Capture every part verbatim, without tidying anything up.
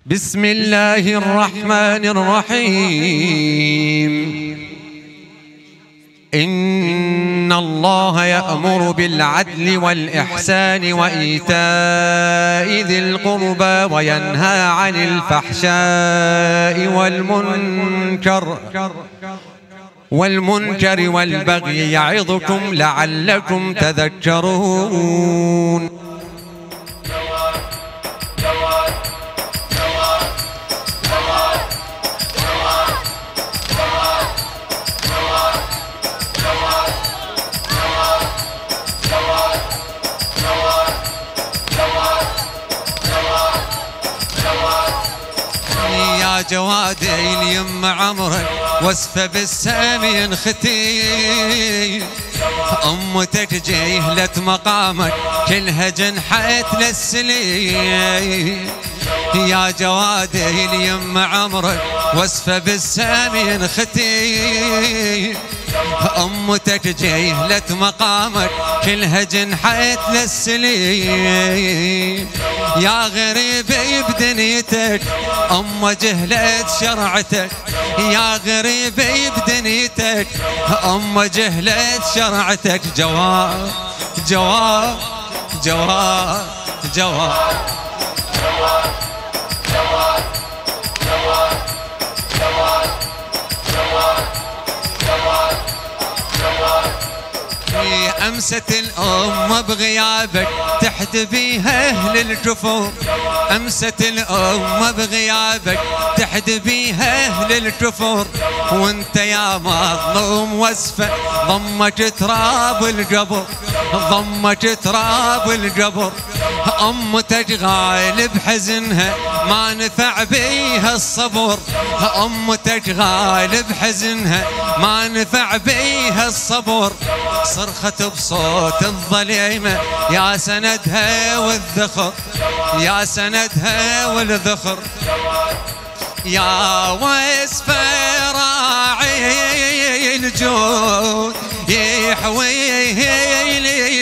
بسم الله الرحمن الرحيم. إن الله يأمر بالعدل والإحسان وإيتاء ذي القربى وينهى عن الفحشاء والمنكر والمنكر والبغي يعظكم لعلكم تذكرون. يا جوادين يم عمرك وصفه بالسامين ختي، أمتك جيهلة مقامك كلها جنحت للسليم. يا جوادين يم عمرك وصفه بالسامين ختي، أمتك جيهلة مقامك كلها جنحت للسليم. يا غريبي بدنيتك أم جهلت شرعتك، يا غريبي بدنيتك أم جهلت شرعتك. جواب جواب جواب جواب أمست الأم بغيابك تحد بيها أهل الكفور، أمست الأم بغيابك تحد بيها أهل الكفور. وانت يا مظلوم وصفة ضمك تراب القبر، ضمك تراب القبر. أمتك غالب حزنها ما نفع بيها الصبر، أمتك غالب حزنها ما نفع بيها الصبر. صرخت بصوت الظليمة يا سندها والذخر، يا سندها والذخر. يا وصفة راعي الجود يحويه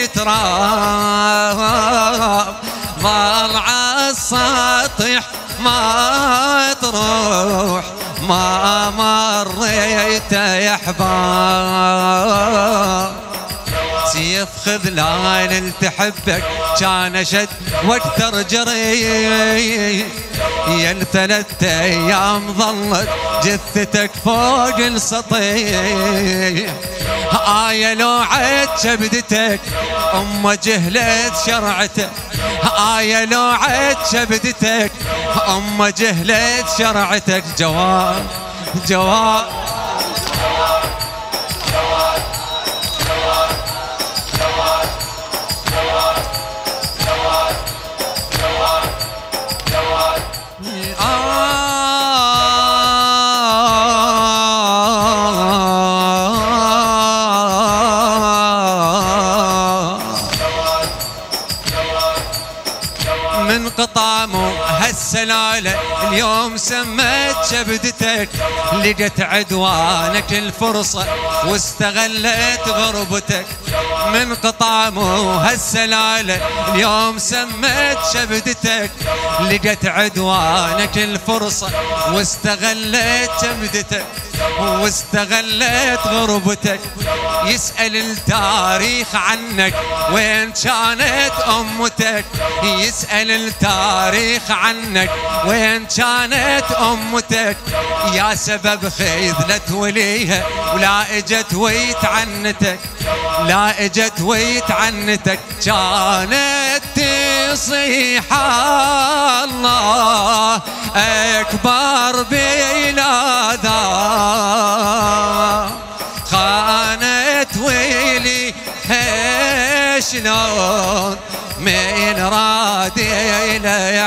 التراب، ضل عالسطح ما تروح ما مريت يا احباب. سيف خذلان تحبك كان شد واكثر جري، يا الثلاث ايام ظلت جثتك فوق السطيح. آية لوعت شبدتك أم جهلت شرعتك، آية لوعت شبدتك أم جهلت شرعتك. جواب جواب من قطامه هالسلالة اليوم سمت شبدتك، لقت عدوانك الفرصة واستغلت غربتك. من قطامه هالسلالة اليوم سمت شبدتك، لقت عدوانك الفرصة واستغلت شبدتك واستغلت غربتك. يسأل التاريخ عنك وين كانت أمتك، يسأل التاريخ عنك وين كانت أمتك. يا سبب خذلت وليها ولا اجت ويتعنتك، لا اجت ويتعنتك. كانت تصيح الله أكبر بلاذا، خانت ويلي شلون من رادي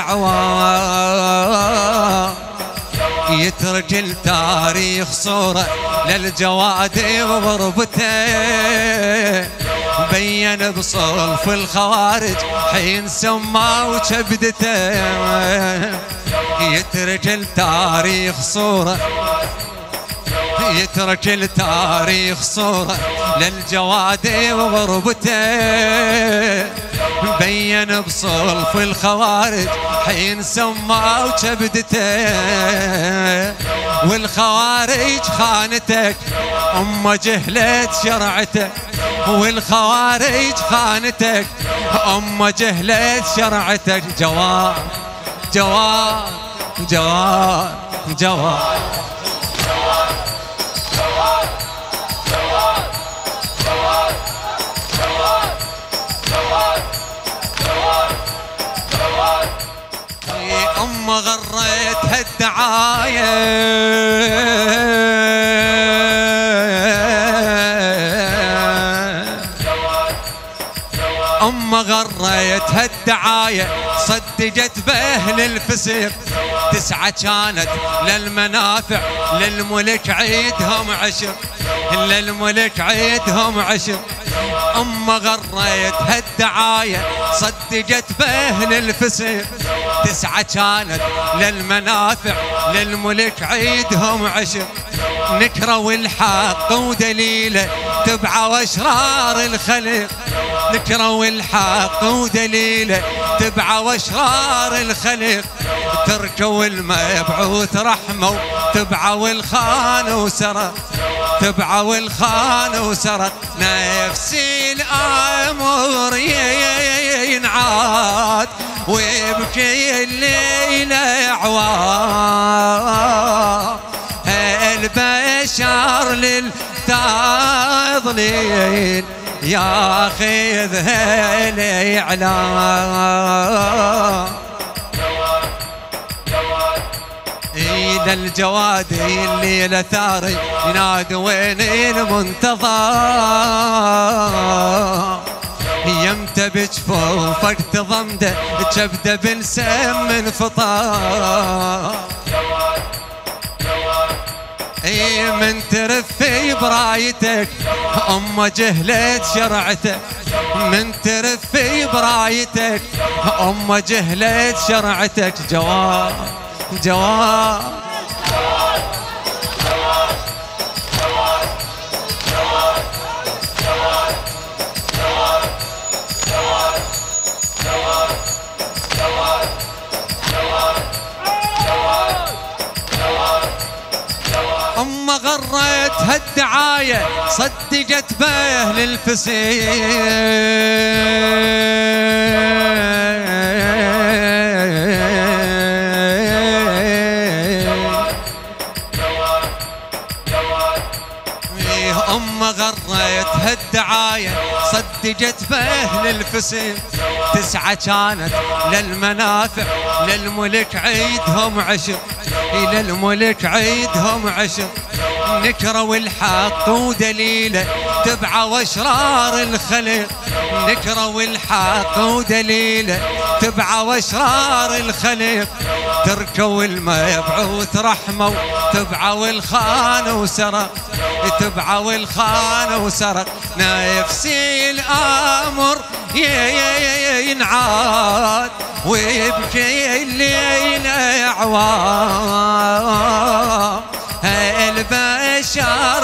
لعوام. يترك التاريخ صورة للجواد وغربته، بين بصلف الخوارج حين سماه شبدته. يترك التاريخ صورة يترك التاريخ صورة للجواد وغربته، بين بصلف الخوارج حين سماو كبدته، والخوارج خانتك أم جهلت شرعتك، والخوارج خانتك أم جهلت شرعتك. جوار جوار جوار جوار أم غريتها الدعاية، أم غريتها الدعاية صدقت بأهل الفسق، تسعة كانت للمنافع للملك عيدهم عشر، للملك عيدهم عشر. أم غريتها الدعاية صدقت بأهل الفسق، تسعة كانت للمنافع للملك عيدهم عشر. نكروا الحق ودليله تبعوا أشرار الخلق، نكروا الحق ودليله تبعوا أشرار الخلق. تركوا المبعوث رحموا تبعوا الخان وسرق، تبعوا الخان وسرق. نفسي الأمر ينعاد ويبكي الليل عوار، البشر للتضليل ياخذها الإعلام. إذا الجواد الليلة ثاري ينادي وين المنتظر، يمتى بجفوفك تضمده كبده بنسم من فطار. اي من ترفي برايتك أم جهلت شرعتك، من ترفي برايتك أم جهلت شرعتك. جواب جواب أم غرتها الدعاية صدقت بأهل الفسق، أم غريتها الدعاية صدقت بأهل الفسق. تسعة كانت للمنافع للملك عيدهم عشر، إلى الملك عيدهم عشر. نكروا الحق ودليله تبعوا أشرار الخلق، نكروا الحق ودليله تبعوا أشرار الخلق. تركوا المبعوث رحموا تبعوا الخان وسرق، تبعوا الخان وسرق. نفسي الأمر ينعاد ويبكي الليل عوام، البشر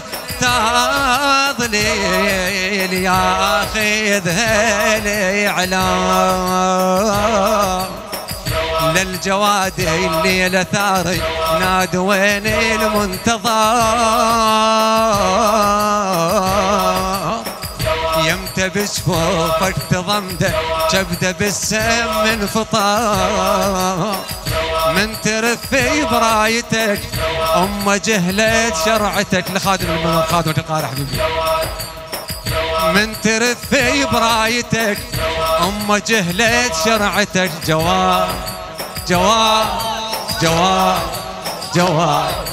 للتضليل ياخذها الإعلام. للجواد الليلة ثاري نادي وين المنتظر، يمتى بجفوفك تضمده كبده بالسم من فطار. من ترفي برايتك أم جهلت شرعتك. لخادم المنور خادمة القارئ حبيبي. من ترفي برايتك أم جهلت شرعتك. جواب جواب جواب جواب